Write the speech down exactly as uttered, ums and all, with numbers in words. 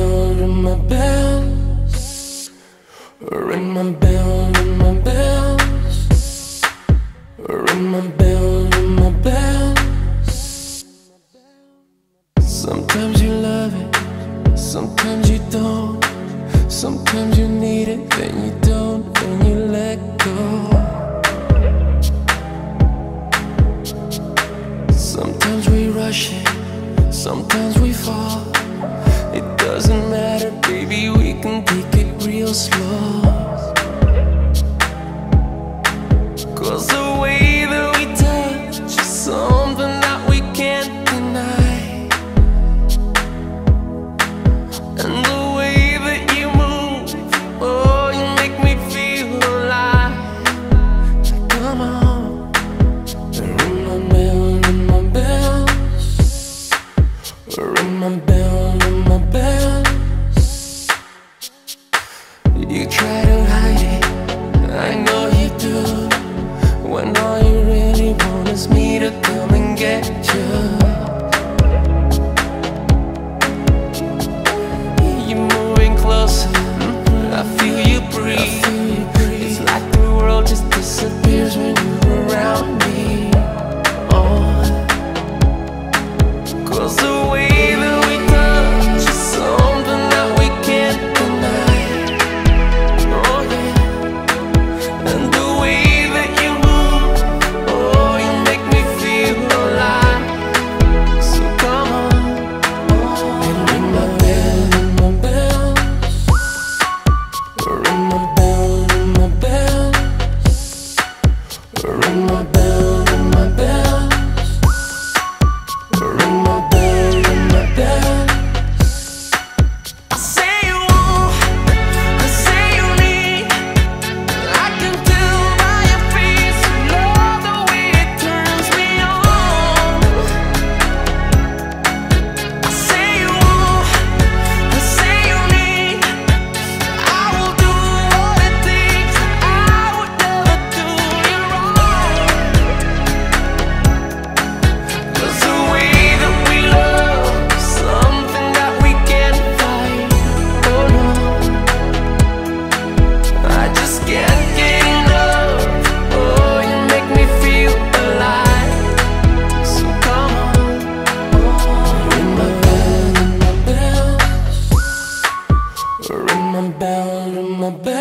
bell, ring my bells. Ring my bell, ring my bells. Ring my bell, ring my bells. Sometimes you love it, sometimes you don't. Sometimes you need it, then you don't, then you let go. Sometimes we rush it, sometimes we fall. It doesn't matter, baby, we can take it real slow. Cause the way that we touch is something that we can't deny. And the way that you move, oh, you make me feel alive. Come on, ring my bell, ring my bells. Ring my bell, ring my bells. You try to hide it, I know you do, when all you really want is me to come and get you. You're moving closer, I feel you breathe. It's like the world just disappears when you're around me. Oh, cause the way that we touch is something that we can't deny. Oh yeah, and the way that you move, oh, you make me feel alive. So come on, and ring my bell, ring my bells. Ring my bell, ring my bells. Ring my bell, ring my bells. Ring my bell, ring my bells. I say you want, I say you need. I can tell by your face, you love the way it turns me on. I say you want, I say you need. I will do what it takes. I would never do you wrong. Cause the way that we love is something that we can't fight. Oh no, I just can't get enough. Oh, you make me feel alive. So come on, ring my bell, ring my bells. Ring my bell, ring my bells.